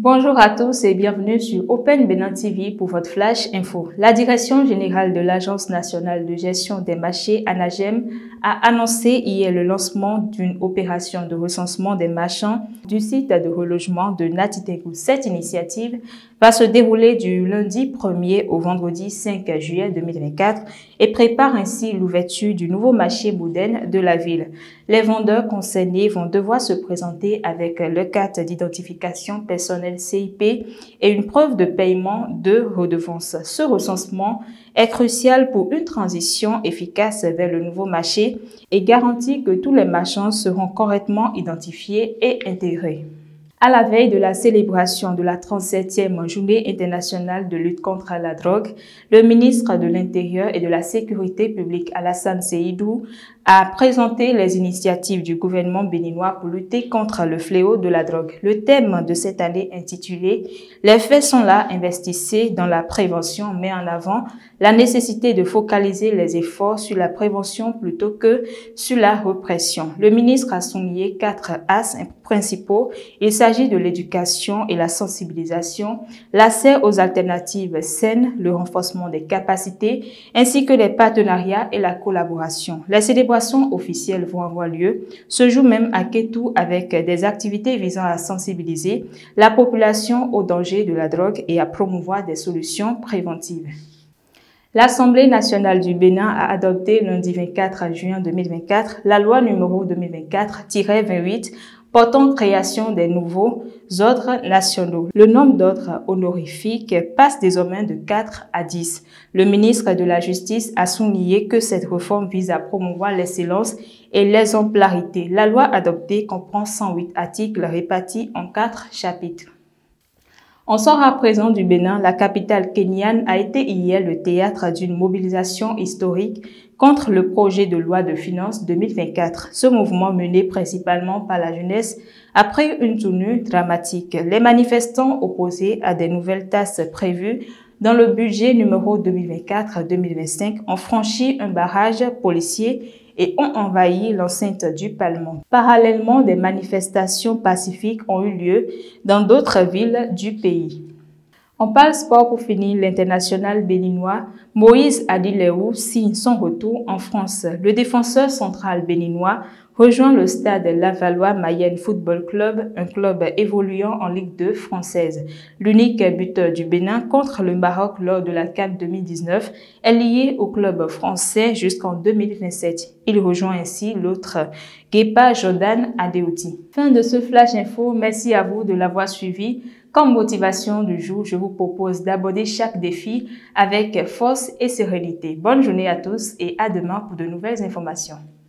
Bonjour à tous et bienvenue sur Open Bénin TV pour votre Flash Info. La Direction générale de l'Agence nationale de gestion des marchés, ANAGEM, a annoncé hier le lancement d'une opération de recensement des marchands du site de relogement de Natitégou. Cette initiative va se dérouler du lundi 1er au vendredi 5 juillet 2024 et prépare ainsi l'ouverture du nouveau marché moderne de la ville. Les vendeurs concernés vont devoir se présenter avec leur carte d'identification personnelle CIP et une preuve de paiement de redevance. Ce recensement est crucial pour une transition efficace vers le nouveau marché et garantit que tous les marchands seront correctement identifiés et intégrés. À la veille de la célébration de la 37e Journée internationale de lutte contre la drogue, le ministre de l'Intérieur et de la Sécurité publique Alassane Seydou a présenté les initiatives du gouvernement béninois pour lutter contre le fléau de la drogue. Le thème de cette année intitulé « Les faits sont là, investissez dans la prévention » met en avant la nécessité de focaliser les efforts sur la prévention plutôt que sur la répression. Le ministre a souligné 4 axes principaux. Il s'agit de l'éducation et la sensibilisation, l'accès aux alternatives saines, le renforcement des capacités, ainsi que les partenariats et la collaboration. Les célébrations officielles vont avoir lieu ce jour même à Kétou avec des activités visant à sensibiliser la population aux dangers de la drogue et à promouvoir des solutions préventives. L'Assemblée nationale du Bénin a adopté lundi 24 juin 2024 la loi numéro 2024-28 portant création des nouveaux ordres nationaux. Le nombre d'ordres honorifiques passe désormais de 4 à 10. Le ministre de la Justice a souligné que cette réforme vise à promouvoir l'excellence et l'exemplarité. La loi adoptée comprend 108 articles répartis en 4 chapitres. On sort à présent du Bénin. La capitale kenyane a été hier le théâtre d'une mobilisation historique contre le projet de loi de finances 2024. Ce mouvement mené principalement par la jeunesse a pris une tournure dramatique. Les manifestants opposés à des nouvelles taxes prévues dans le budget numéro 2024-2025 ont franchi un barrage policier et ont envahi l'enceinte du Parlement. Parallèlement, des manifestations pacifiques ont eu lieu dans d'autres villes du pays. On parle sport pour finir. L'international béninois Moïse Adiléou signe son retour en France. Le défenseur central béninois rejoint le stade Lavallois-Mayenne Football Club, un club évoluant en Ligue 2 française. L'unique buteur du Bénin contre le Maroc lors de la CAN 2019 est lié au club français jusqu'en 2027. Il rejoint ainsi l'autre Guépa Jordan Adéouti. Fin de ce Flash Info. Merci à vous de l'avoir suivi. Comme motivation du jour, je vous propose d'aborder chaque défi avec force et sérénité. Bonne journée à tous et à demain pour de nouvelles informations.